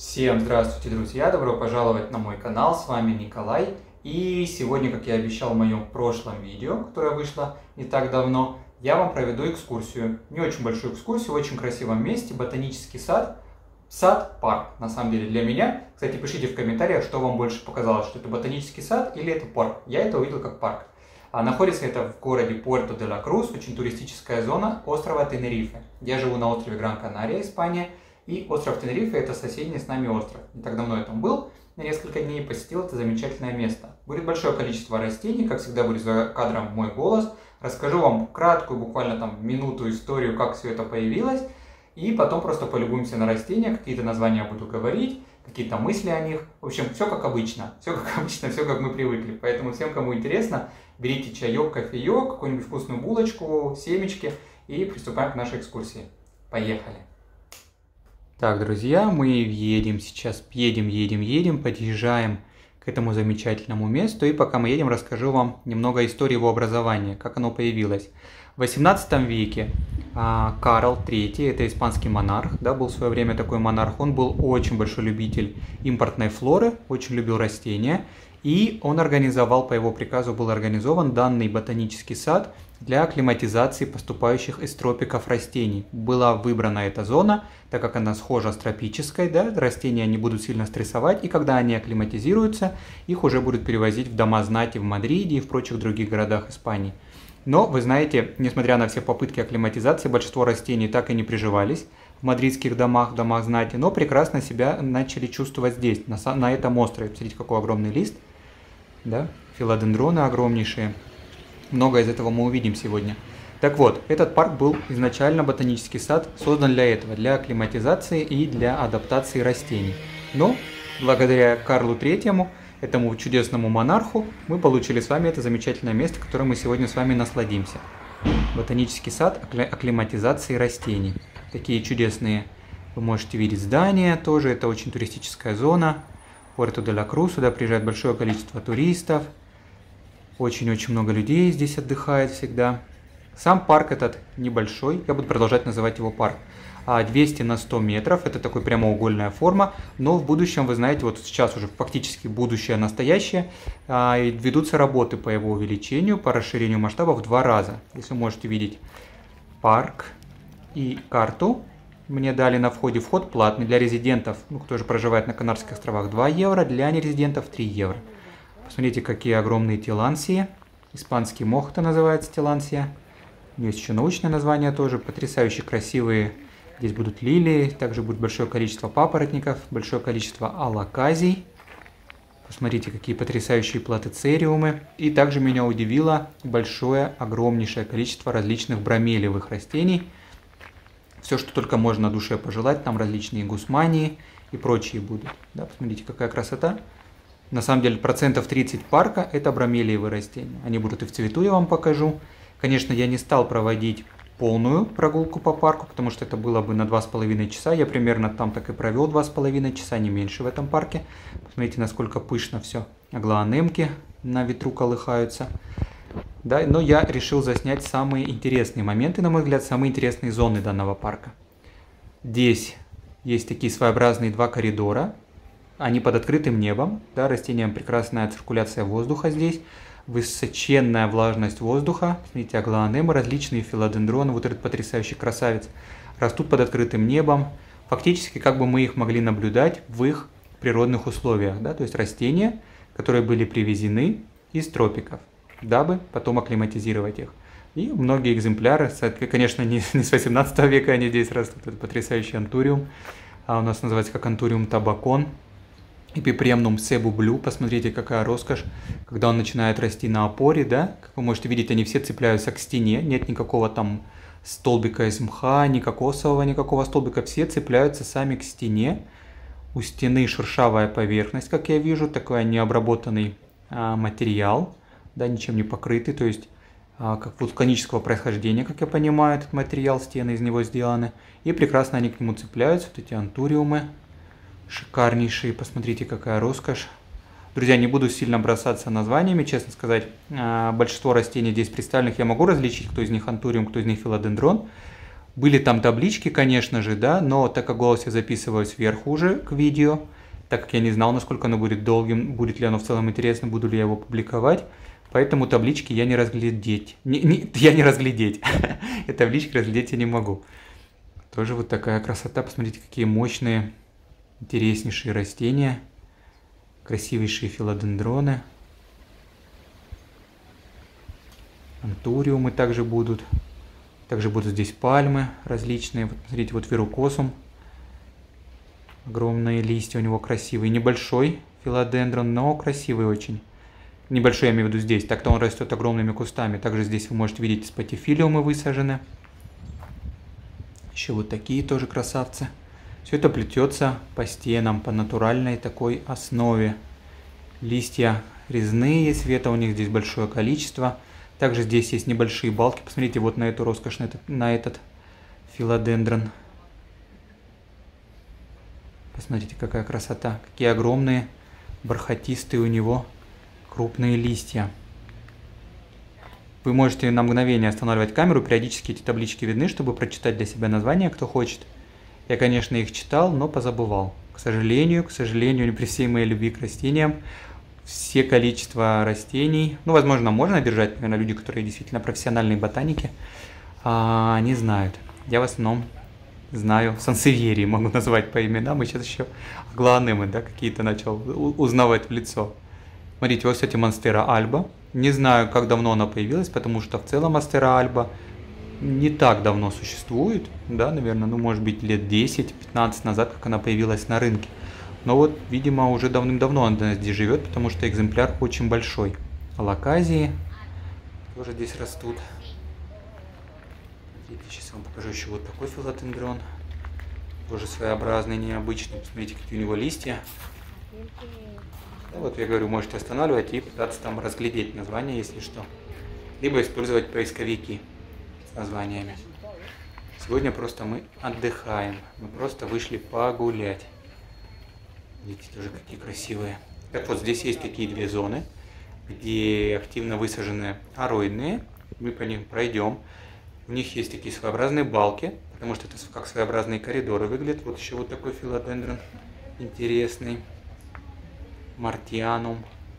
Всем здравствуйте, друзья! Добро пожаловать на мой канал, с вами Николай. И сегодня, как я обещал в моем прошлом видео, которое вышло не так давно, я вам проведу экскурсию. Не очень большую экскурсию, в очень красивом месте, ботанический сад. Сад-парк, на самом деле, для меня. Кстати, пишите в комментариях, что вам больше показалось, что это ботанический сад или это парк. Я это увидел как парк. А находится это в городе Пуэрто-де-ла-Крус, очень туристическая зона острова Тенерифе. Я живу на острове Гран-Канария, Испания. И остров Тенерифе – это соседний с нами остров. Не так давно я там был, на несколько дней посетил это замечательное место. Будет большое количество растений, как всегда будет за кадром мой голос. Расскажу вам краткую, буквально там минуту историю, как все это появилось. И потом просто полюбуемся на растения, какие-то названия буду говорить, какие-то мысли о них. В общем, все как обычно, все как мы привыкли. Поэтому всем, кому интересно, берите чаек, кофеек, какую-нибудь вкусную булочку, семечки и приступаем к нашей экскурсии. Поехали! Так, друзья, мы едем сейчас, подъезжаем к этому замечательному месту. И пока мы едем, расскажу вам немного истории его образования, как оно появилось. В 18 веке Карл III, это испанский монарх, да, был в свое время такой монарх, он был очень большой любитель импортной флоры, очень любил растения. И он организовал, по его приказу был организован данный ботанический сад для акклиматизации поступающих из тропиков растений. Была выбрана эта зона, так как она схожа с тропической, да, растения не будут сильно стрессовать, и когда они акклиматизируются, их уже будут перевозить в дома знати в Мадриде и в прочих других городах Испании. Но, вы знаете, несмотря на все попытки акклиматизации, большинство растений так и не приживались в мадридских домах, в домах знати, но прекрасно себя начали чувствовать здесь, на этом острове. Посмотрите, какой огромный лист. Да? Филодендроны огромнейшие. Много из этого мы увидим сегодня. Так вот, этот парк был изначально, ботанический сад, создан для этого, для акклиматизации и для адаптации растений. Но благодаря Карлу III, этому чудесному монарху, мы получили с вами это замечательное место, которое мы сегодня с вами насладимся. Ботанический сад акклиматизации растений. Такие чудесные, вы можете видеть здания, тоже это очень туристическая зона. Пуэрто-де-ла-Крус, сюда приезжает большое количество туристов. Очень-очень много людей здесь отдыхает всегда. Сам парк этот небольшой, я буду продолжать называть его парк. 200 на 100 метров, это такой прямоугольная форма, но в будущем, вы знаете, вот сейчас уже фактически будущее, настоящее, ведутся работы по его увеличению, по расширению масштаба в 2 раза. Если вы можете видеть парк и карту, мне дали на входе вход платный для резидентов, кто же проживает на Канарских островах, 2 евро, для нерезидентов 3 евро. Посмотрите, какие огромные тилансии. Испанский мох это называется, тилансия. У нее есть еще научное название тоже. Потрясающе красивые. Здесь будут лилии. Также будет большое количество папоротников, большое количество алоказий. Посмотрите, какие потрясающие платыцериумы. И также меня удивило большое, огромнейшее количество различных бромелевых растений. Все, что только можно на душе пожелать, там различные гусмании и прочие будут. Да, посмотрите, какая красота. На самом деле, 30% парка – это бромелиевые растения. Они будут и в цвету, я вам покажу. Конечно, я не стал проводить полную прогулку по парку, потому что это было бы на 2,5 часа. Я примерно там так и провел 2,5 часа, не меньше в этом парке. Посмотрите, насколько пышно все. Аглоанемки на ветру колыхаются. Да, но я решил заснять самые интересные моменты, на мой взгляд, самые интересные зоны данного парка. Здесь есть такие своеобразные 2 коридора, они под открытым небом, да, растениям прекрасная циркуляция воздуха здесь, высоченная влажность воздуха, смотрите, аглоанемы, различные филодендроны, вот этот потрясающий красавец, растут под открытым небом, фактически как бы мы их могли наблюдать в их природных условиях, да, то есть растения, которые были привезены из тропиков, дабы потом акклиматизировать их. И многие экземпляры, конечно, не с 18 века они здесь растут, это потрясающий антуриум, у нас называется как антуриум табакон, эпипремнум себу блю, посмотрите, какая роскошь, когда он начинает расти на опоре, да, как вы можете видеть, они все цепляются к стене, нет никакого там столбика из мха, ни кокосового никакого столбика, все цепляются сами к стене, у стены шершавая поверхность, как я вижу, такой необработанный материал, да, ничем не покрытый, то есть как вулканического происхождения, как я понимаю, этот материал, стены из него сделаны, и прекрасно они к нему цепляются, вот эти антуриумы, шикарнейшие, посмотрите, какая роскошь. Друзья, не буду сильно бросаться названиями, честно сказать, большинство растений здесь представленных я могу различить, кто из них антуриум, кто из них филодендрон, Были там таблички, конечно же, да, но так как голос я записываю сверху уже к видео, так как я не знал, насколько оно будет долгим, будет ли оно в целом интересно, буду ли я его публиковать, поэтому таблички я не разглядеть. Я не разглядеть. И таблички разглядеть я не могу. Тоже вот такая красота. Посмотрите, какие мощные, интереснейшие растения. Красивейшие филодендроны. Антуриумы также будут. Также будут здесь пальмы различные. Вот смотрите, вот верукосум. Огромные листья у него красивые. Небольшой филодендрон, но красивый очень. Небольшой, я имею в виду здесь. Так-то он растет огромными кустами. Также здесь вы можете видеть спатифилиумы высажены. Еще вот такие тоже красавцы. Все это плетется по стенам, по натуральной такой основе. Листья резные, света у них здесь большое количество. Также здесь есть небольшие балки. Посмотрите вот на эту роскошь, на этот филодендрон. Посмотрите, какая красота. Какие огромные, бархатистые у него крупные листья. Вы можете на мгновение останавливать камеру. Периодически эти таблички видны, чтобы прочитать для себя названия, кто хочет. Я, конечно, их читал, но позабывал. К сожалению, при всей моей любви к растениям, все количество растений, ну, возможно, можно держать, наверное, люди, которые действительно профессиональные ботаники, они знают. Я в основном знаю сансевьерии, могу назвать по именам, и сейчас еще аглоанемы, да, какие-то начал узнавать в лицо. Смотрите, вот, кстати, монстера альба. Не знаю, как давно она появилась, потому что в целом монстера альба не так давно существует, да, наверное, ну, может быть, лет 10-15 назад, как она появилась на рынке. Но вот, видимо, уже давным-давно она здесь живет, потому что экземпляр очень большой. Алаказии тоже здесь растут. Смотрите, сейчас я вам покажу еще вот такой филодендрон. Тоже своеобразный, необычный. Посмотрите, какие у него листья. Вот я говорю, можете останавливать и пытаться там разглядеть название, если что. Либо использовать поисковики с названиями. Сегодня просто мы отдыхаем. Мы просто вышли погулять. Видите, тоже какие красивые. Так вот, здесь есть такие две зоны, где активно высажены ароидные. Мы по ним пройдем. У них есть такие своеобразные балки, потому что это как своеобразные коридоры выглядят. Вот еще вот такой филодендрон интересный. Мартианум.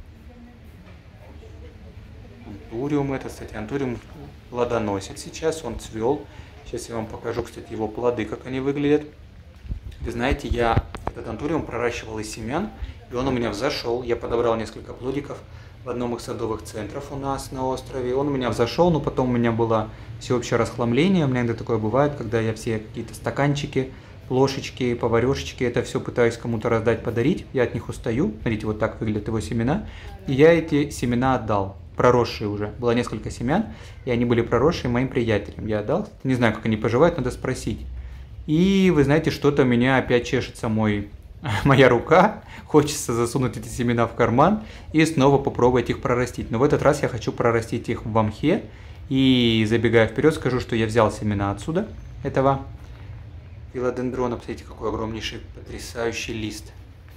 Антуриум это, кстати, антуриум плодоносит сейчас, он цвел. Сейчас я вам покажу, кстати, его плоды, как они выглядят. Вы знаете, я этот антуриум проращивал из семян, и он у меня взошел. Я подобрал несколько плодиков в одном из садовых центров у нас на острове. Он у меня взошел, но потом у меня было всеобщее расхламление. У меня иногда такое бывает, когда я все какие-то стаканчики, плошечки, поварешечки, это все пытаюсь кому-то раздать, подарить. Я от них устаю. Смотрите, вот так выглядят его семена. И я эти семена отдал. Проросшие уже. Было несколько семян, и они были проросшие моим приятелям. Я отдал. Не знаю, как они поживают, надо спросить. И вы знаете, что-то у меня опять чешется моя рука. Хочется засунуть эти семена в карман и снова попробовать их прорастить. Но в этот раз я хочу прорастить их в мхе. И забегая вперед, скажу, что я взял семена отсюда, этого филодендрона. Посмотрите, какой огромнейший, потрясающий лист.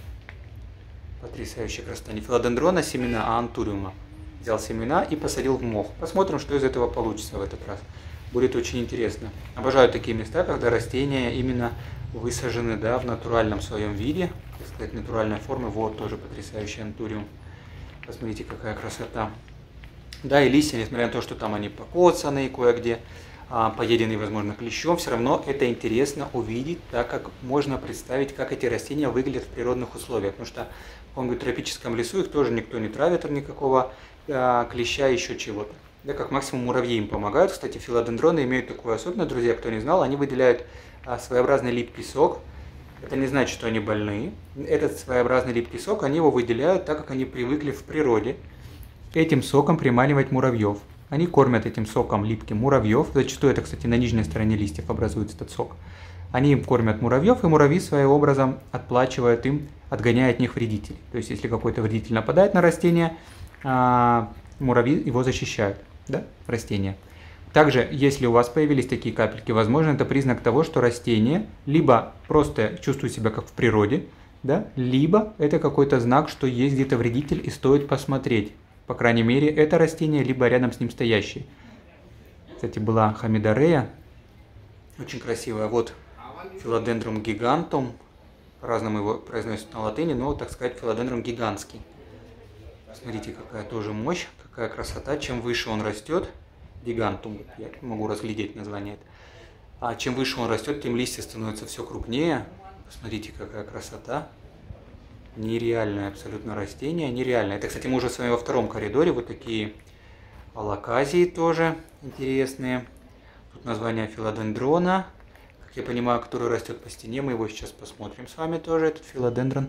Потрясающая красота. Не филодендрона семена, а антуриума. Взял семена и посадил в мох. Посмотрим, что из этого получится в этот раз. Будет очень интересно. Обожаю такие места, когда растения именно высажены, да, в натуральном своем виде. Так сказать, натуральной формы. Вот тоже потрясающий антуриум. Посмотрите, какая красота. Да, и листья, несмотря на то, что там они покоцаны кое-где, поеденные, возможно, клещом, все равно это интересно увидеть, так как можно представить, как эти растения выглядят в природных условиях. Потому что в каком-нибудь тропическом лесу их тоже никто не травит от никакого клеща, еще чего-то. Да, как максимум муравьи им помогают. Кстати, филодендроны имеют такую особенность, друзья, кто не знал, они выделяют своеобразный липкий сок. Это не значит, что они больные. Этот своеобразный липкий сок, они его выделяют, так как они привыкли в природе этим соком приманивать муравьев. Они кормят этим соком липким муравьев. Зачастую это, кстати, на нижней стороне листьев образуется этот сок. Они им кормят муравьев, и муравьи своим образом отплачивают им, отгоняя от них вредителей. То есть, если какой-то вредитель нападает на растение, муравьи его защищают, да, растения. Также, если у вас появились такие капельки, возможно, это признак того, что растение либо просто чувствует себя как в природе, да, либо это какой-то знак, что есть где-то вредитель и стоит посмотреть. По крайней мере, это растение, либо рядом с ним стоящее. Кстати, была хамидорея. Очень красивое. Вот филодендрум гигантум. По-разному его произносят на латыни, но, так сказать, филодендрум гигантский. Смотрите, какая тоже мощь, какая красота. Чем выше он растет, гигантум, я могу разглядеть название. А чем выше он растет, тем листья становятся все крупнее. Посмотрите, какая красота. Нереальное абсолютно растение, нереальное. Это, кстати, мы уже с вами во втором коридоре. Вот такие алаказии тоже интересные. Тут название филодендрона, как я понимаю, который растет по стене. Мы его сейчас посмотрим с вами тоже, этот филодендрон.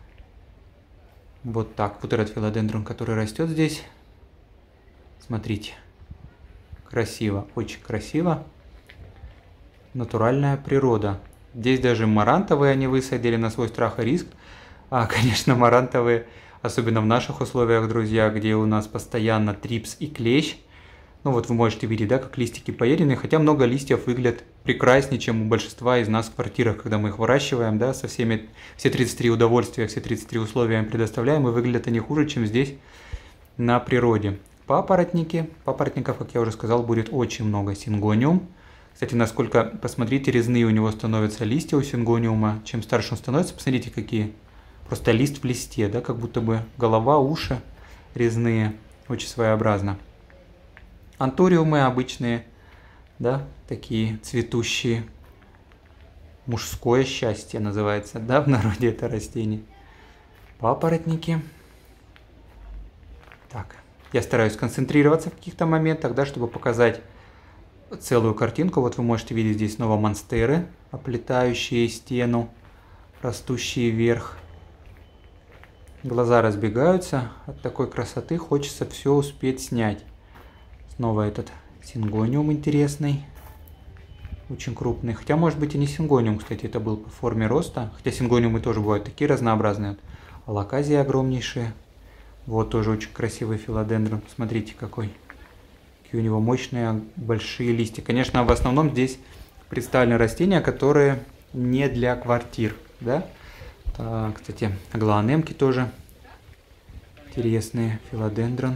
Вот так, вот этот филодендрон, который растет здесь. Смотрите, красиво, очень красиво. Натуральная природа. Здесь даже марантовые они высадили на свой страх и риск. А, конечно, марантовые, особенно в наших условиях, друзья, где у нас постоянно трипс и клещ. Ну вот вы можете видеть, да, как листики поедены, хотя много листьев выглядят прекраснее, чем у большинства из нас в квартирах, когда мы их выращиваем, да, со всеми, все 33 удовольствия, все 33 условия им предоставляем, и выглядят они хуже, чем здесь на природе. Папоротники, папоротников, как я уже сказал, будет очень много. Сингониум. Кстати, насколько, посмотрите, резные у него становятся листья у сингониума. Чем старше он становится, посмотрите, какие. Просто лист в листе, да, как будто бы голова, уши резные. Очень своеобразно. Антуриумы обычные, да, такие цветущие. Мужское счастье называется, да, в народе это растение. Папоротники. Так, я стараюсь концентрироваться в каких-то моментах, да, чтобы показать целую картинку. Вот вы можете видеть здесь снова монстеры, оплетающие стену, растущие вверх. Глаза разбегаются от такой красоты, хочется все успеть снять. Снова этот сингониум интересный, очень крупный. Хотя, может быть, и не сингониум, кстати, это был по форме роста. Хотя сингониумы тоже бывают такие разнообразные. Алаказии огромнейшие. Вот тоже очень красивый филодендрон. Смотрите, какой. Какие у него мощные большие листья. Конечно, в основном здесь представлены растения, которые не для квартир, да? Кстати, аглоанемки тоже интересные. Филодендрон.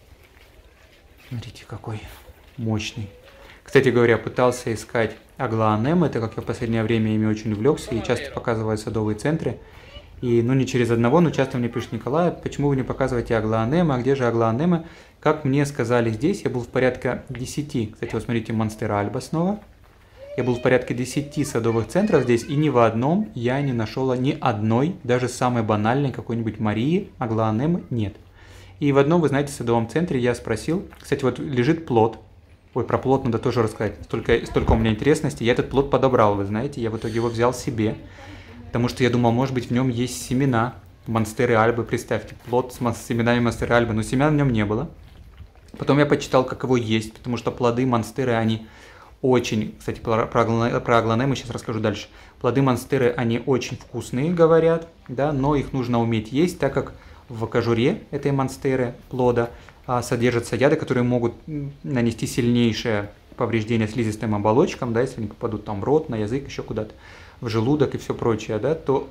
Смотрите, какой мощный. Кстати говоря, пытался искать аглоанемы, так как я в последнее время ими очень увлекся и часто показываю садовые центры. И, ну, не через одного, но часто мне пишет: Николай, почему вы не показываете аглоанемы, а где же аглоанемы? Как мне сказали здесь, я был в порядка 10, кстати, вот смотрите, Монстера Альба снова. Я был в порядке 10 садовых центров здесь, и ни в одном я не нашел ни одной, даже самой банальной какой-нибудь Марии, аглоанемы нет. И в одном, вы знаете, садовом центре я спросил, кстати, вот лежит плод. Ой, про плод надо тоже рассказать, столько у меня интересности. Я этот плод подобрал, вы знаете, я в итоге его взял себе, потому что я думал, может быть, в нем есть семена Монстеры Альбы, представьте, плод с семенами Монстеры Альбы, но семян в нем не было. Потом я почитал, как его есть, потому что плоды Монстеры, они очень, кстати, про аглонемы сейчас расскажу дальше. Плоды Монстеры, они очень вкусные, говорят, да, но их нужно уметь есть, так как в кожуре этой Монстеры, плода, содержатся яды, которые могут нанести сильнейшее повреждение слизистым оболочкам, да, если они попадут там в рот, на язык, еще куда-то, в желудок и все прочее, да, то,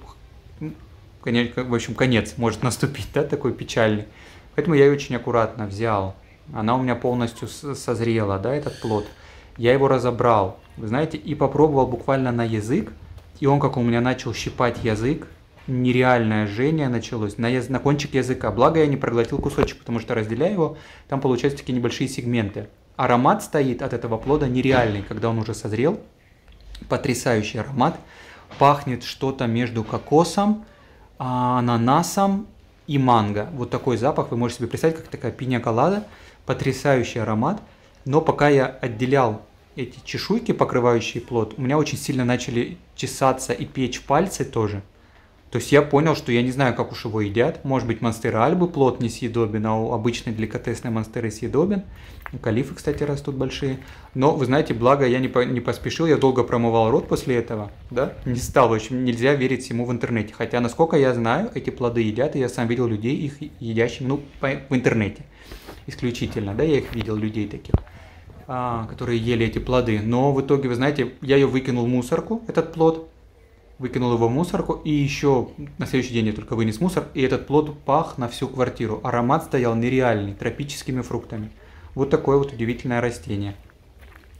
в общем, конец может наступить, да, такой печальный. Поэтому я ее очень аккуратно взял. Она у меня полностью созрела, да, этот плод. Я его разобрал, вы знаете, и попробовал буквально на язык, и он, как у меня начал щипать язык, нереальное жжение началось на кончик языка. Благо я не проглотил кусочек, потому что, разделяя его, там получаются такие небольшие сегменты. Аромат стоит от этого плода нереальный, когда он уже созрел. Потрясающий аромат. Пахнет что-то между кокосом, ананасом и манго. Вот такой запах, вы можете себе представить, как такая пинья-колада. Потрясающий аромат. Но пока я отделял эти чешуйки, покрывающие плод, у меня очень сильно начали чесаться и печь пальцы тоже. То есть я понял, что я не знаю, как уж его едят. Может быть, Монстера Альбы плод несъедобен, а у обычной деликатесной Монстеры съедобен. Калифы, кстати, растут большие. Но, вы знаете, благо я не поспешил, я долго промывал рот после этого. Да? Не стал, в общем, нельзя верить всему в интернете. Хотя, насколько я знаю, эти плоды едят, и я сам видел людей, их едящих, ну, в интернете. Исключительно, да, я их видел, людей таких, которые ели эти плоды. Но в итоге, вы знаете, я ее выкинул в мусорку, этот плод. Выкинул его в мусорку, и еще на следующий день я только вынес мусор, и этот плод пах на всю квартиру. Аромат стоял нереальный, тропическими фруктами. Вот такое вот удивительное растение.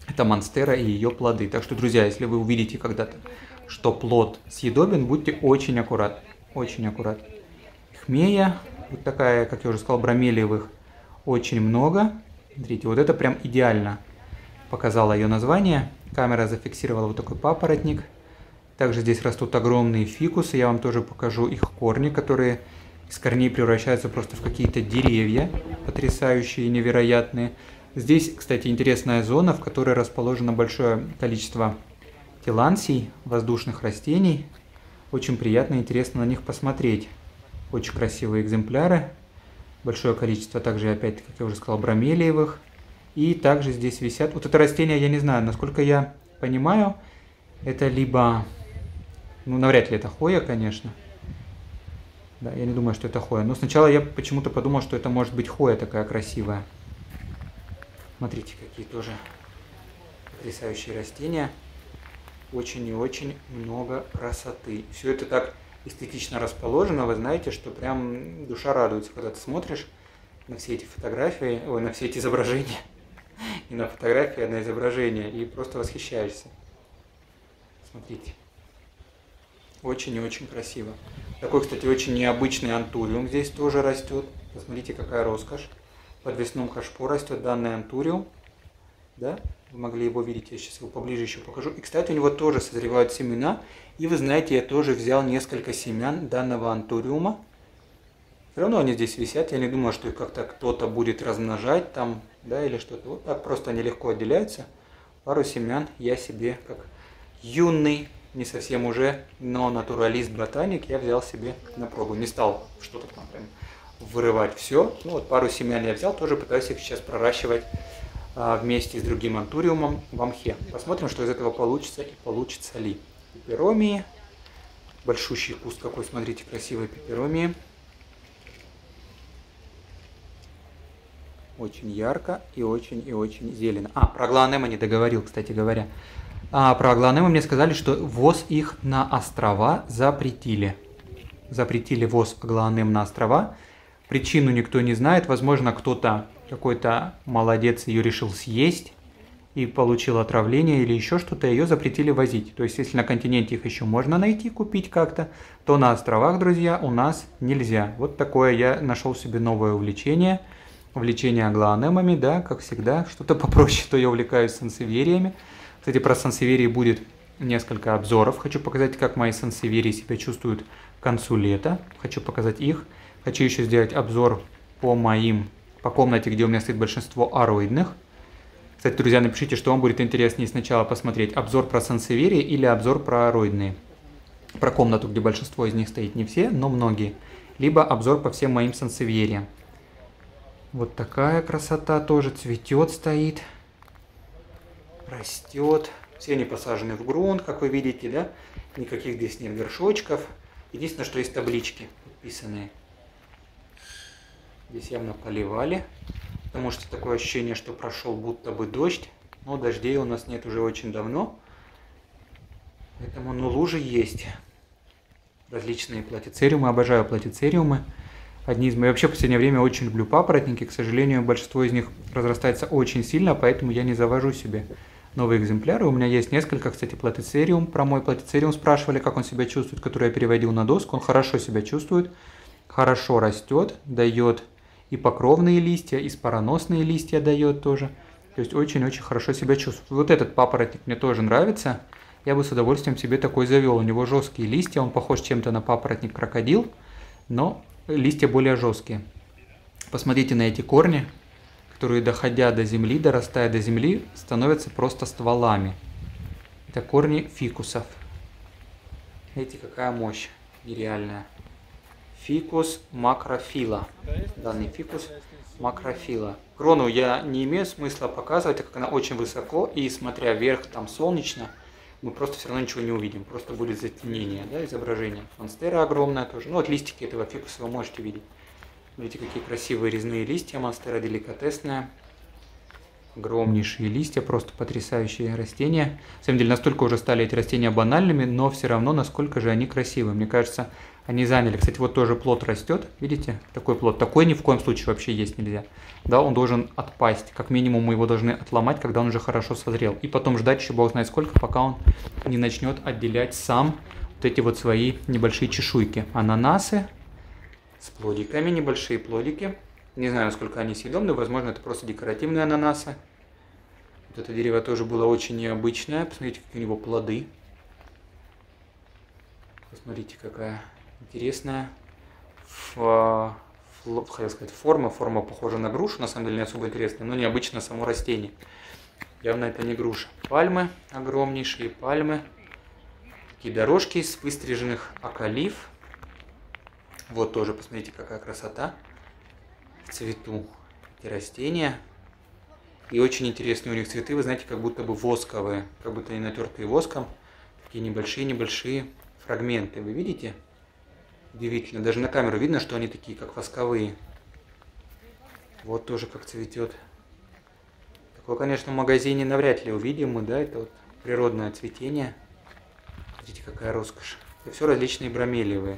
Это монстера и ее плоды. Так что, друзья, если вы увидите когда-то, что плод съедобен, будьте очень аккуратны. Очень аккуратны. Хмея, вот такая, как я уже сказал, бромелиевых, очень много. Смотрите, вот это прям идеально показала ее название. Камера зафиксировала вот такой папоротник. Также здесь растут огромные фикусы. Я вам тоже покажу их корни, которые из корней превращаются просто в какие-то деревья. Потрясающие, невероятные. Здесь, кстати, интересная зона, в которой расположено большое количество тилансий, воздушных растений. Очень приятно и интересно на них посмотреть. Очень красивые экземпляры. Большое количество также, опять, как я уже сказал, бромелиевых. И также здесь висят... Вот это растение, я не знаю, насколько я понимаю, это либо... Ну, навряд ли это хоя, конечно. Да, я не думаю, что это хоя. Но сначала я почему-то подумал, что это может быть хоя такая красивая. Смотрите, какие тоже потрясающие растения. Очень и очень много красоты. Все это так эстетично расположено. Вы знаете, что прям душа радуется, когда ты смотришь на все эти фотографии, ой, на все эти изображения. Не на фотографии, а на изображения. И просто восхищаешься. Смотрите. Очень и очень красиво. Такой, кстати, очень необычный антуриум здесь тоже растет. Посмотрите, какая роскошь. В подвесном кашпо растет данный антуриум. Да? Вы могли его видеть, я сейчас его поближе еще покажу. И, кстати, у него тоже созревают семена. И вы знаете, я тоже взял несколько семян данного антуриума. Все равно они здесь висят. Я не думаю, что их как-то кто-то будет размножать там, да, или что-то. Вот так просто они легко отделяются. Пару семян я себе, как юный, не совсем уже, но натуралист-ботаник, я взял себе на пробу. Не стал что-то там прям вырывать все. Ну вот пару семян я взял, тоже пытаюсь их сейчас проращивать вместе с другим антуриумом в мхе. Посмотрим, что из этого получится и получится ли. Пеперомии. Большущий куст какой, смотрите, красивые пеперомии. Очень ярко и очень зелено. Про аглоанемы не договорил, кстати говоря. Про аглоанемы мне сказали, что ввоз их на острова запретили. Запретили ввоз аглоанем на острова. Причину никто не знает. Возможно, кто-то, какой-то молодец, ее решил съесть и получил отравление или еще что-то. Ее запретили возить. То есть, если на континенте их еще можно найти, купить как-то, то на островах, друзья, у нас нельзя. Вот такое я нашел себе новое увлечение. Увлечение аглоанемами, да, как всегда. Что-то попроще, то я увлекаюсь сансевериями. Кстати, про сансеверии будет несколько обзоров. Хочу показать, как мои сансеверии себя чувствуют к концу лета. Хочу показать их. Хочу еще сделать обзор по комнате, где у меня стоит большинство ароидных. Кстати, друзья, напишите, что вам будет интереснее сначала посмотреть. Обзор про сансеверии или обзор про ароидные. Про комнату, где большинство из них стоит, не все, но многие. Либо обзор по всем моим сансевериям. Вот такая красота тоже цветет, стоит. Растет. Все они посажены в грунт, как вы видите, да? Никаких здесь нет горшочков. Единственное, что есть таблички подписанные. Здесь явно поливали, потому что такое ощущение, что прошел будто бы дождь. Но дождей у нас нет уже очень давно. Поэтому, лужи есть. Различные платицериумы. Обожаю платицериумы. Одни из моих... Вообще, в последнее время очень люблю папоротники. К сожалению, большинство из них разрастается очень сильно, поэтому я не завожу себе новые экземпляры. У меня есть несколько, кстати, платицериум. Про мой платицериум спрашивали, как он себя чувствует, который я переводил на доску. Он хорошо себя чувствует, хорошо растет, дает и покровные листья, и спороносные листья дает тоже. То есть очень-очень хорошо себя чувствует. Вот этот папоротник мне тоже нравится. Я бы с удовольствием себе такой завел. У него жесткие листья, он похож чем-то на папоротник крокодил, но листья более жесткие. Посмотрите на эти корни, которые, доходя до земли, дорастая до земли, становятся просто стволами. Это корни фикусов. Видите, какая мощь нереальная. Фикус макрофила. Данный фикус макрофила. Крону я не имею смысла показывать, так как она очень высоко, и смотря вверх, там солнечно, мы просто все равно ничего не увидим. Просто будет затемнение, да, изображение. Монстера огромная тоже. Ну вот листики этого фикуса вы можете видеть. Видите, какие красивые резные листья. Монстера деликатесная. Огромнейшие листья, просто потрясающие растения. На самом деле, настолько уже стали эти растения банальными, но все равно, насколько же они красивые. Мне кажется, Они заняли. Кстати, вот тоже плод растет. Видите? Такой плод. Такой ни в коем случае вообще есть нельзя. Да, он должен отпасть. Как минимум мы его должны отломать, когда он уже хорошо созрел. И потом ждать еще бог знает сколько, пока он не начнет отделять сам вот эти вот свои небольшие чешуйки. Ананасы с плодиками, небольшие плодики. Не знаю, насколько они съедобны. Возможно, это просто декоративные ананасы. Вот это дерево тоже было очень необычное. Посмотрите, какие у него плоды. Посмотрите, какая интересная хотел сказать, форма. Форма похожа на грушу, на самом деле не особо интересная, но необычно само растение. Явно это не груша. Пальмы, огромнейшие пальмы. Такие дорожки из выстриженных околив. Вот тоже, посмотрите, какая красота. В цвету эти растения. И очень интересные у них цветы, вы знаете, как будто бы восковые, как будто они натертые воском. Такие небольшие фрагменты, вы видите? Удивительно, даже на камеру видно, что они такие, как восковые. Вот тоже как цветет. Такое, конечно, в магазине навряд ли увидим мы, да, это вот природное цветение. Смотрите, какая роскошь. Это все различные бромелиевые.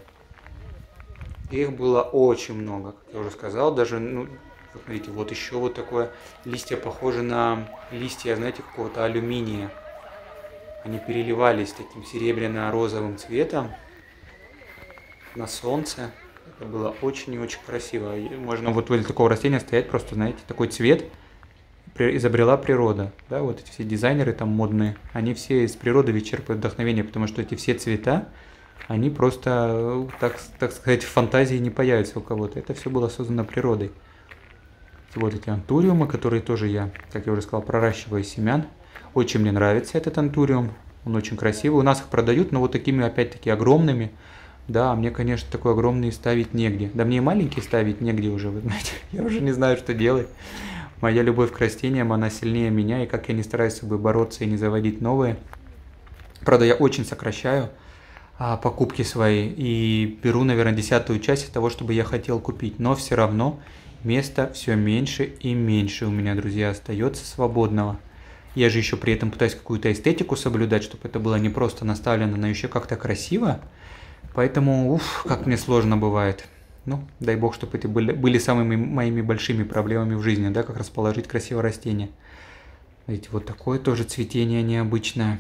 Их было очень много, как я уже сказал, даже, ну, смотрите, вот еще вот такое, листья похожи на листья, знаете, какого-то алюминия. Они переливались таким серебряно-розовым цветом на солнце. Это было очень и очень красиво. И можно вот возле такого растения стоять, просто, знаете, такой цвет изобрела природа. Да, вот эти все дизайнеры там модные, они все из природы черпают вдохновение, потому что эти все цвета, они просто, так сказать, в фантазии не появятся у кого-то. Это все было создано природой. Вот эти антуриумы, которые тоже я, как я уже сказал, проращиваю из семян. Очень мне нравится этот антуриум. Он очень красивый. У нас их продают, но вот такими, опять-таки, огромными. Да, мне, конечно, такой огромный ставить негде. Да мне и маленький ставить негде уже, вы знаете. Я уже не знаю, что делать. Моя любовь к растениям, она сильнее меня. И как я не стараюсь с собой бороться и не заводить новые. Правда, я очень сокращаю покупки свои. И беру, наверное, 10-ю часть того, чтобы я хотел купить. Но все равно места все меньше и меньше у меня, друзья, остается свободного. Я же еще при этом пытаюсь какую-то эстетику соблюдать, чтобы это было не просто наставлено, но еще как-то красиво. Поэтому, как мне сложно бывает. Ну, дай бог, чтобы это были самыми моими большими проблемами в жизни, да, как расположить красивое растение. Видите, вот такое тоже цветение необычное.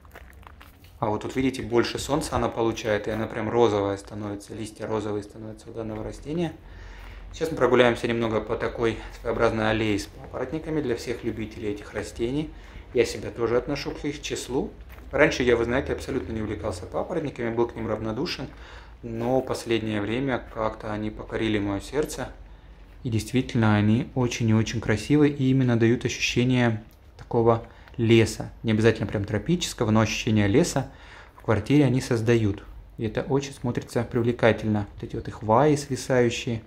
А вот тут, видите, больше солнца она получает, и она прям розовая становится, листья розовые становятся у данного растения. Сейчас мы прогуляемся немного по такой своеобразной аллее с папоротниками для всех любителей этих растений. Я себя тоже отношу к их числу. Раньше я, вы знаете, абсолютно не увлекался папоротниками, был к ним равнодушен, но в последнее время как-то они покорили мое сердце. И действительно, они очень и очень красивые и именно дают ощущение такого леса. Не обязательно прям тропического, но ощущение леса в квартире они создают. И это очень смотрится привлекательно. Вот эти вот их хвои свисающие.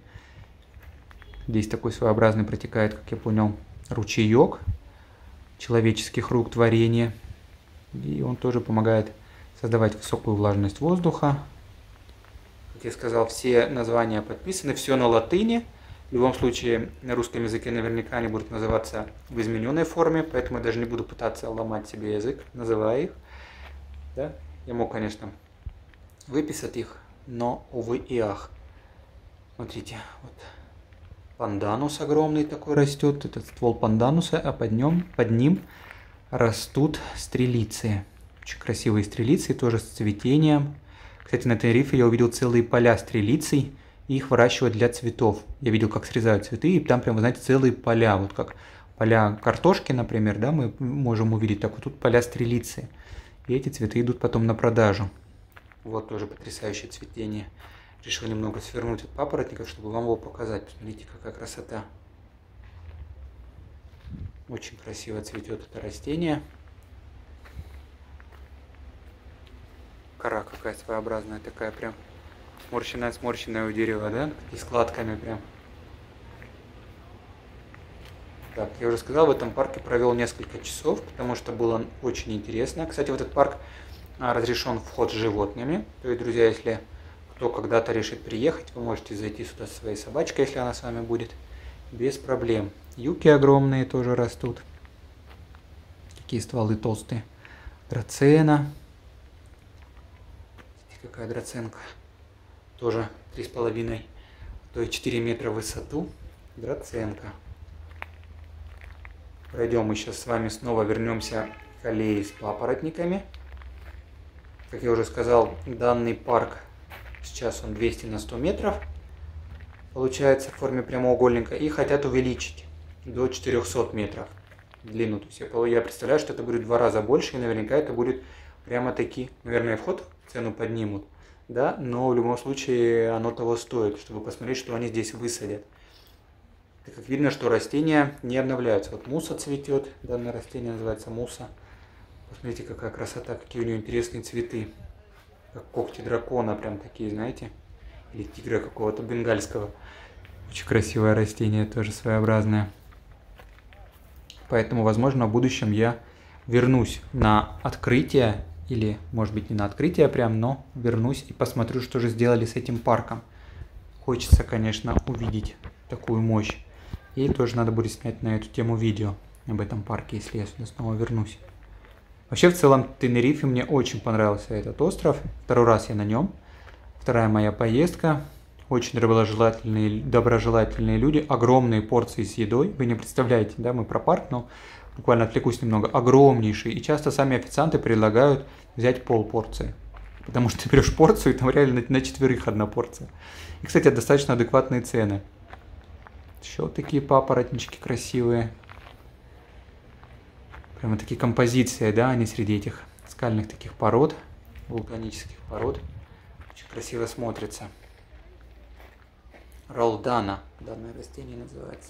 Здесь такой своеобразный протекает, как я понял, ручеек человеческих рук творения. И он тоже помогает создавать высокую влажность воздуха. Как я сказал, все названия подписаны, все на латыни. В любом случае, на русском языке наверняка они будут называться в измененной форме, поэтому я даже не буду пытаться ломать себе язык, называя их. Да? Я мог, конечно, выписать их, но, увы и ах. Смотрите, вот. Панданус огромный такой растет, этот ствол пандануса, а под ним растут стрелиции. Очень красивые стрелиции, тоже с цветением. Кстати, на Тенерифе я увидел целые поля стрелицей, и их выращивают для цветов. Я видел, как срезают цветы, и там прям, вы знаете, целые поля. Вот как поля картошки, например, да, мы можем увидеть, так вот тут поля стрелицы. И эти цветы идут потом на продажу. Вот тоже потрясающее цветение. Решил немного свернуть от папоротников, чтобы вам его показать. Посмотрите, какая красота. Очень красиво цветет это растение. Кора какая своеобразная, такая прям сморщенная у дерева, да? И складками прям. Так, я уже сказал, в этом парке провел несколько часов, потому что было очень интересно. Кстати, в этот парк разрешен вход с животными. То есть, друзья, если кто когда-то решит приехать, вы можете зайти сюда со своей собачкой, если она с вами будет, без проблем. Юки огромные тоже растут. Такие стволы толстые. Драцена. Смотрите, какая драценка. тоже 3,5, то есть 4 метра в высоту. Драценко. Пройдем мы сейчас с вами, снова вернемся к аллее с папоротниками. Как я уже сказал, данный парк сейчас он 200 на 100 метров. Получается в форме прямоугольника. И хотят увеличить до 400 метров длину. То есть я представляю, что это будет в 2 раза больше. И наверняка это будет прямо таки, наверное, вход цену поднимут. Да, но в любом случае оно того стоит, чтобы посмотреть, что они здесь высадят. Так как видно, что растения не обновляются. Вот муса цветет, данное растение называется муса. Посмотрите, какая красота, какие у нее интересные цветы. Как когти дракона, прям такие, знаете. Или тигра какого-то бенгальского. Очень красивое растение, тоже своеобразное. Поэтому, возможно, в будущем я вернусь на открытие. Или, может быть, не на открытие прям, но вернусь и посмотрю, что же сделали с этим парком. Хочется, конечно, увидеть такую мощь. И тоже надо будет снять на эту тему видео об этом парке, если я сюда снова вернусь. Вообще, в целом, Тенерифе мне очень понравился этот остров. 2-й раз я на нем. 2-я моя поездка. Очень доброжелательные люди. Огромные порции с едой. Вы не представляете, да, мы про парк, но буквально отвлекусь немного. Огромнейшие. И часто сами официанты предлагают взять полпорции. Потому что ты берешь порцию, и там реально на 4 одна порция. И, кстати, достаточно адекватные цены. Еще такие папоротнички красивые. Прямо такие композиции, да, они среди этих скальных таких пород, вулканических пород. Очень красиво смотрится. Ролдана, данное растение называется.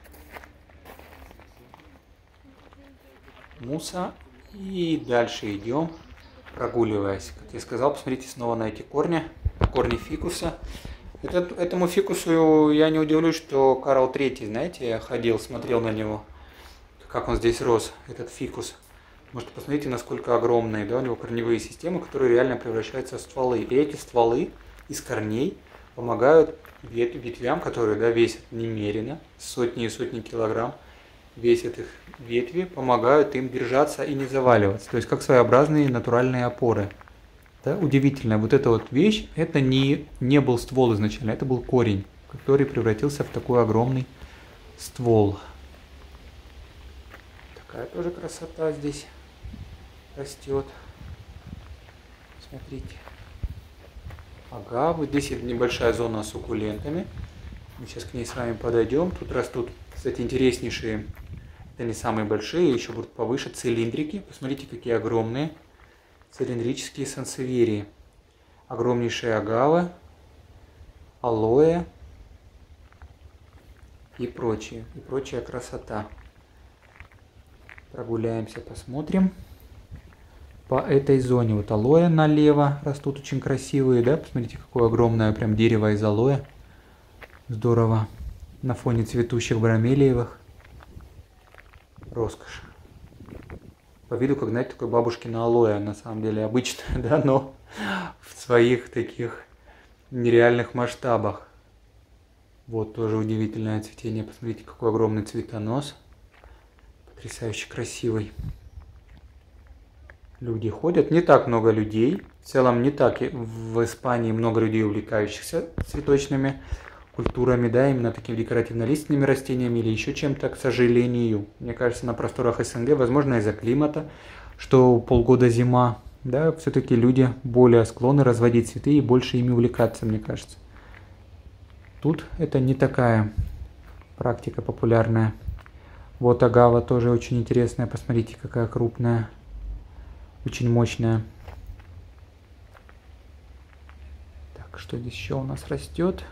Муса. И дальше идем, прогуливаясь. Как я сказал, посмотрите снова на эти корни фикуса. Этому фикусу я не удивлюсь, что Карл III, знаете, я ходил, смотрел на него, как он здесь рос, этот фикус. Может, посмотрите, насколько огромные, да, у него корневые системы, которые реально превращаются в стволы. И эти стволы из корней помогают ветвям, которые, да, весят немерено, сотни и сотни килограмм, весят их ветви, помогают им держаться и не заваливаться. То есть, как своеобразные натуральные опоры. Да, удивительная вот эта вот вещь, это не был ствол изначально, это был корень, который превратился в такой огромный ствол. Такая тоже красота здесь растет. Смотрите. Агавы. Здесь небольшая зона с суккулентами. Мы сейчас к ней с вами подойдем. Тут растут, кстати, интереснейшие, это не самые большие, еще будут повыше, цилиндрики. Посмотрите, какие огромные. Цилиндрические сансевьерии. Огромнейшие агавы, алоэ и прочее. И прочая красота. Прогуляемся, посмотрим. По этой зоне вот алоэ налево растут очень красивые, да? Посмотрите, какое огромное прям дерево из алоэ. Здорово. На фоне цветущих бромелиевых. Роскошь. По виду, как, знаете, такой бабушкино алоэ, на самом деле, обычное, да, но в своих таких нереальных масштабах. Вот тоже удивительное цветение. Посмотрите, какой огромный цветонос. Потрясающе красивый. Люди ходят. Не так много людей. В целом не так в Испании много людей, увлекающихся цветочными культурами, да, именно такими декоративно-лиственными растениями или еще чем-то, к сожалению. Мне кажется, на просторах СНГ, возможно, из-за климата, что полгода зима, да, все-таки люди более склонны разводить цветы и больше ими увлекаться, мне кажется. Тут это не такая практика популярная. Вот агава тоже очень интересная, посмотрите, какая крупная, очень мощная. Так, что здесь еще у нас растет?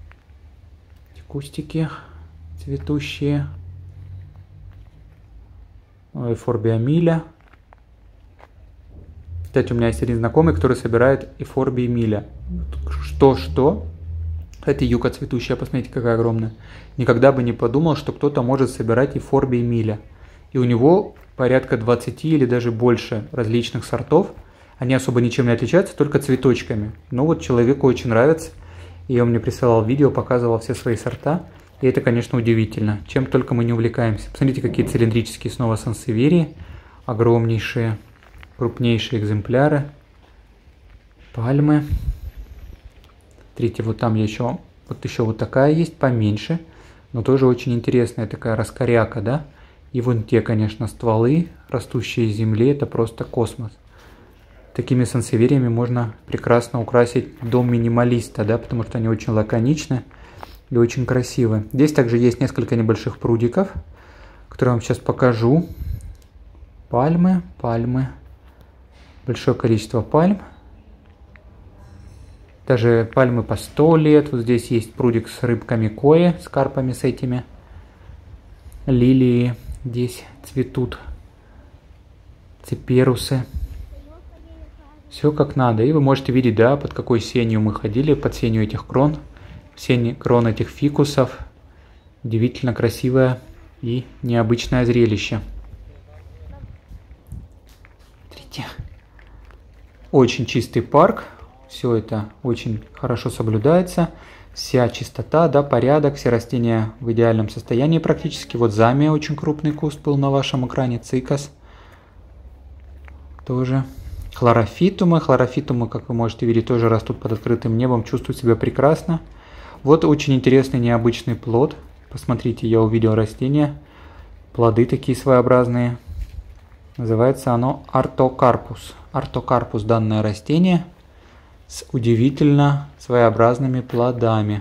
Кустики цветущие. Эйфорбия миля. Кстати, у меня есть один знакомый, который собирает эйфорбии миля. Что? Это юка цветущая, посмотрите, какая огромная. Никогда бы не подумал, что кто-то может собирать эйфорбии миля. И у него порядка 20 или даже больше различных сортов. Они особо ничем не отличаются, только цветочками. Но вот человеку очень нравится. И он мне присылал видео, показывал все свои сорта. И это, конечно, удивительно. Чем только мы не увлекаемся. Посмотрите, какие цилиндрические снова сансевьерии. Огромнейшие, крупнейшие экземпляры. Пальмы. Смотрите, вот там еще вот такая есть, поменьше, но тоже очень интересная такая раскоряка, да? И вон те, конечно, стволы, растущие из земли, это просто космос. Такими сансевериями можно прекрасно украсить дом минималиста, да, потому что они очень лаконичны и очень красивы. Здесь также есть несколько небольших прудиков, которые я вам сейчас покажу. Пальмы, пальмы, большое количество пальм. Даже пальмы по 100 лет. Вот здесь есть прудик с рыбками кои, с карпами с этими. Лилии здесь цветут. Циперусы. Все как надо. И вы можете видеть, да, под какой сенью мы ходили, под сенью этих крон. Крон этих фикусов. Удивительно красивое и необычное зрелище. Смотрите. Очень чистый парк. Все это очень хорошо соблюдается. Вся чистота, да, порядок, все растения в идеальном состоянии практически. Вот замия, очень крупный куст был на вашем экране, цикас. Тоже. Хлорофитумы. Хлорофитумы, как вы можете видеть, тоже растут под открытым небом, чувствуют себя прекрасно. Вот очень интересный необычный плод. Посмотрите, я увидел растение. Плоды такие своеобразные. Называется оно артокарпус. Артокарпус данное растение с удивительно своеобразными плодами.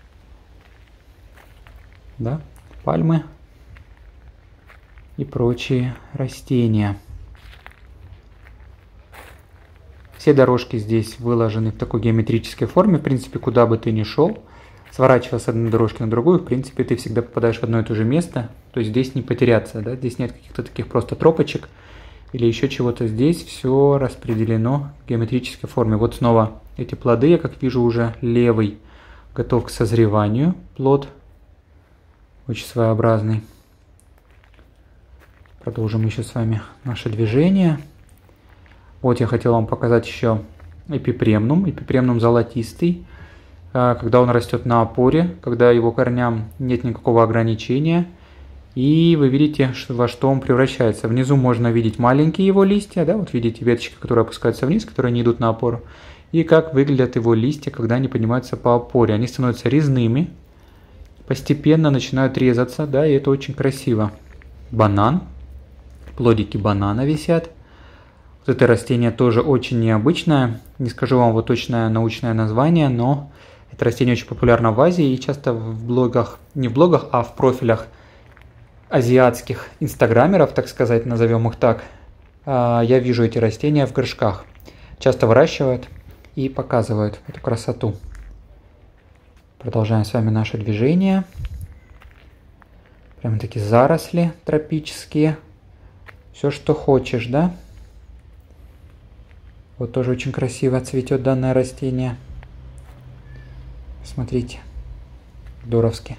Да? Пальмы и прочие растения. Все дорожки здесь выложены в такой геометрической форме. В принципе, куда бы ты ни шел, сворачивая с одной дорожки на другую, в принципе, ты всегда попадаешь в одно и то же место. То есть здесь не потеряться, да? Здесь нет каких-то таких просто тропочек или еще чего-то. Здесь все распределено в геометрической форме. Вот снова эти плоды, я как вижу, уже левый готов к созреванию. Плод очень своеобразный. Продолжим еще с вами наше движение. Вот я хотел вам показать еще эпипремнум. Эпипремнум золотистый. Когда он растет на опоре, когда его корням нет никакого ограничения. И вы видите, во что он превращается. Внизу можно видеть маленькие его листья, да, вот видите веточки, которые опускаются вниз, которые не идут на опору. И как выглядят его листья, когда они поднимаются по опоре. Они становятся резными, постепенно начинают резаться, да, и это очень красиво. Банан, плодики банана висят. Вот это растение тоже очень необычное. Не скажу вам вот точное научное название, но это растение очень популярно в Азии и часто в блогах, не в блогах, а в профилях азиатских инстаграмеров, так сказать, назовем их так, я вижу эти растения в горшках. Часто выращивают и показывают эту красоту. Продолжаем с вами наше движение. Прямо такие заросли тропические. Все, что хочешь, да? Вот тоже очень красиво цветет данное растение. Смотрите, здоровски.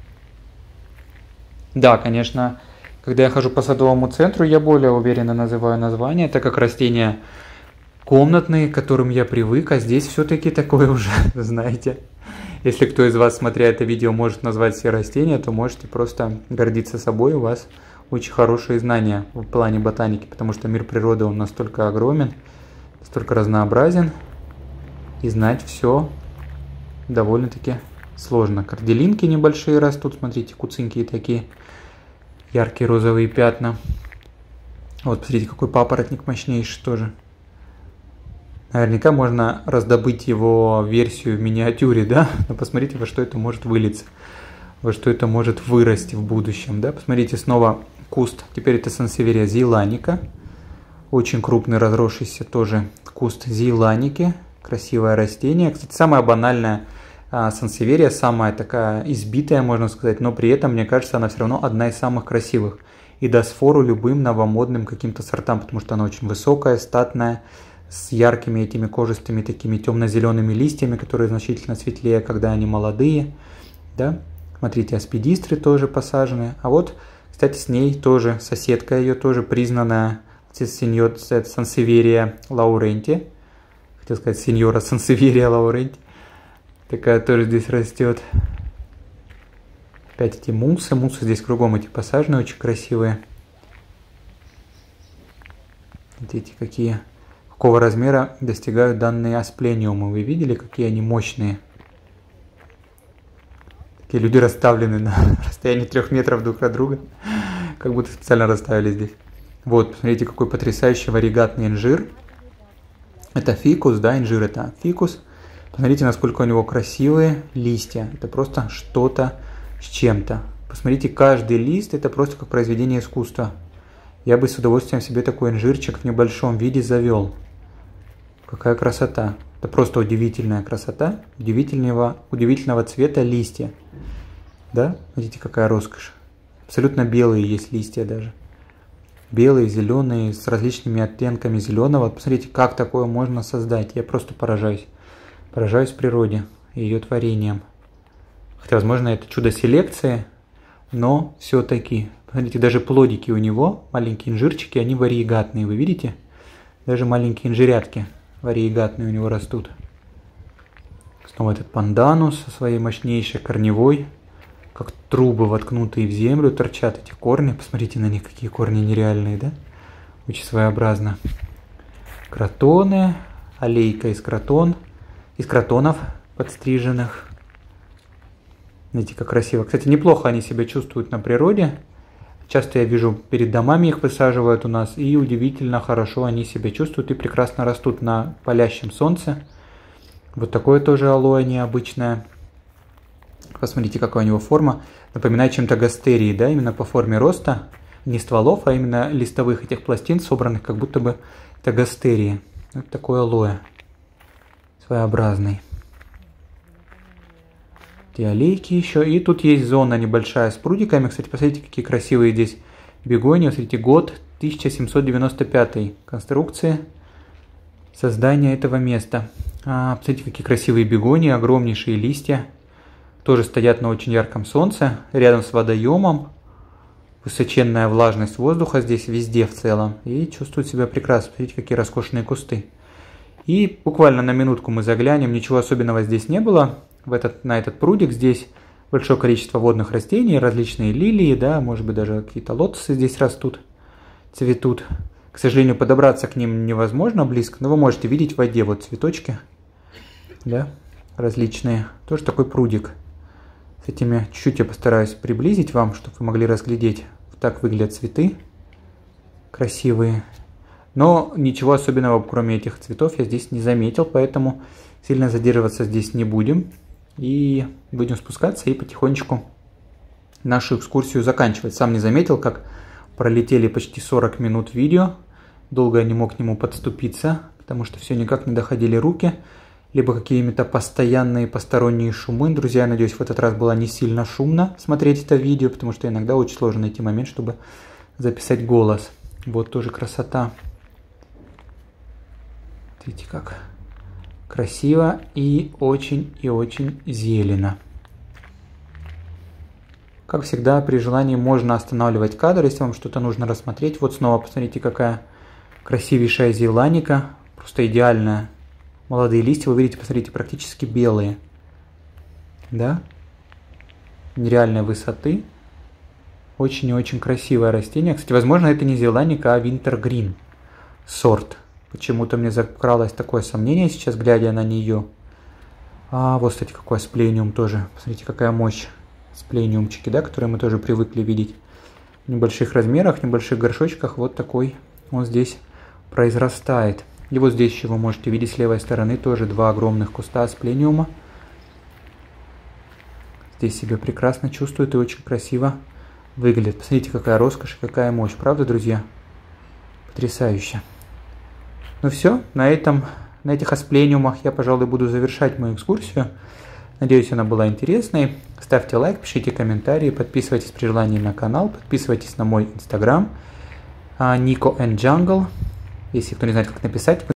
Да, конечно, когда я хожу по садовому центру, я более уверенно называю название, так как растения комнатные, к которым я привык, а здесь все-таки такое уже, знаете. Если кто из вас, смотря это видео, может назвать все растения, то можете просто гордиться собой, у вас очень хорошие знания в плане ботаники, потому что мир природы, он настолько огромен, настолько разнообразен, и знать все довольно-таки сложно. Корделинки небольшие растут, смотрите, куценькие такие, яркие розовые пятна. Вот, посмотрите, какой папоротник мощнейший тоже. Наверняка можно раздобыть его версию в миниатюре, да? Но посмотрите, во что это может вылиться, во что это может вырасти в будущем, да? Посмотрите, снова куст. Теперь это сансеверия зейланика. Очень крупный, разросшийся тоже куст зейланики. Красивое растение. Кстати, самое банальное сансеверия, самая такая избитая, можно сказать, но при этом, мне кажется, она все равно одна из самых красивых. И даст фору любым новомодным каким-то сортам, потому что она очень высокая, статная, с яркими этими кожистыми такими темно-зелеными листьями, которые значительно светлее, когда они молодые. Да? Смотрите, аспидистры тоже посажены. А вот, кстати, с ней тоже соседка ее, тоже признанная сансеверия лауренти. Хотел сказать сеньора сансеверия лауренти. Такая тоже здесь растет. Опять эти мусы. Мусы здесь кругом эти посажены, очень красивые. Видите, какого размера достигают данные асплениумы. Вы видели, какие они мощные? Такие люди расставлены на расстоянии 3 метров друг от друга. Как будто специально расставили здесь. Вот, посмотрите, какой потрясающий варигатный инжир. Это фикус, да, инжир это фикус. Посмотрите, насколько у него красивые листья. Это просто что-то с чем-то. Посмотрите, каждый лист это просто как произведение искусства. Я бы с удовольствием себе такой инжирчик в небольшом виде завел. Какая красота. Это просто удивительная красота. Удивительного цвета листья. Да? Смотрите, какая роскошь. Абсолютно белые есть листья даже. Белые, зеленые, с различными оттенками зеленого. Посмотрите, как такое можно создать. Я просто поражаюсь. Поражаюсь природе и ее творением. Хотя, возможно, это чудо селекции, но все-таки. Смотрите, даже плодики у него, маленькие инжирчики, они вариегатные. Вы видите? Даже маленькие инжирятки вариегатные у него растут. Снова этот панданус со своей мощнейшей корневой. Как трубы, воткнутые в землю, торчат эти корни. Посмотрите на них, какие корни нереальные, да? Очень своеобразно. Кротоны, аллейка из кротонов подстриженных. Видите, как красиво. Кстати, неплохо они себя чувствуют на природе. Часто я вижу, перед домами их высаживают у нас. И удивительно хорошо они себя чувствуют и прекрасно растут на палящем солнце. Вот такое тоже алоэ необычное. Посмотрите, какая у него форма. Напоминает чем-то гастерии, да, именно по форме роста. Не стволов, а именно листовых этих пластин, собранных, как будто бы это гастерии. Вот такой алоэ. Своеобразный. Эти аллейки еще. И тут есть зона небольшая с прудиками. Кстати, посмотрите, какие красивые здесь бегонии. Смотрите, год 1795 конструкции создания этого места. Посмотрите, какие красивые бегонии, огромнейшие листья. Тоже стоят на очень ярком солнце, рядом с водоемом. Высоченная влажность воздуха здесь везде в целом. И чувствуют себя прекрасно. Смотрите, какие роскошные кусты. И буквально на минутку мы заглянем. Ничего особенного здесь не было. На этот прудик здесь большое количество водных растений, различные лилии, да, может быть даже какие-то лотосы здесь растут, цветут. К сожалению, подобраться к ним невозможно близко, но вы можете видеть в воде вот цветочки, да, различные. Тоже такой прудик. С этими чуть-чуть я постараюсь приблизить вам, чтобы вы могли разглядеть. Вот так выглядят цветы. Красивые. Но ничего особенного, кроме этих цветов, я здесь не заметил, поэтому сильно задерживаться здесь не будем. И будем спускаться и потихонечку нашу экскурсию заканчивать. Сам не заметил, как пролетели почти 40 минут видео. Долго я не мог к нему подступиться, потому что все никак не доходили руки. Либо какие-то постоянные посторонние шумы. Друзья, я надеюсь, в этот раз было не сильно шумно смотреть это видео, потому что иногда очень сложно найти момент, чтобы записать голос. Вот тоже красота. Видите, как красиво и очень зелено. Как всегда, при желании можно останавливать кадр, если вам что-то нужно рассмотреть. Вот снова посмотрите, какая красивейшая зеланика. Просто идеальная. Молодые листья, вы видите, посмотрите, практически белые. Да? Нереальной высоты. Очень и очень красивое растение. Кстати, возможно, это не зеланика, а винтергрин сорт. Почему-то мне закралось такое сомнение сейчас, глядя на нее. Вот, кстати, какой сплениум тоже. Посмотрите, какая мощь. Сплениумчики, да, которые мы тоже привыкли видеть. В небольших размерах, в небольших горшочках. Вот такой он здесь произрастает. И вот здесь еще вы можете видеть с левой стороны тоже два огромных куста сплениума. Здесь себя прекрасно чувствует и очень красиво выглядит. Посмотрите, какая роскошь, какая мощь. Правда, друзья? Потрясающе. Ну все, на этих асплениумах я, пожалуй, буду завершать мою экскурсию. Надеюсь, она была интересной. Ставьте лайк, пишите комментарии, подписывайтесь при желании на канал, подписывайтесь на мой инстаграм Nico and Jungle. Если кто не знает, как написать,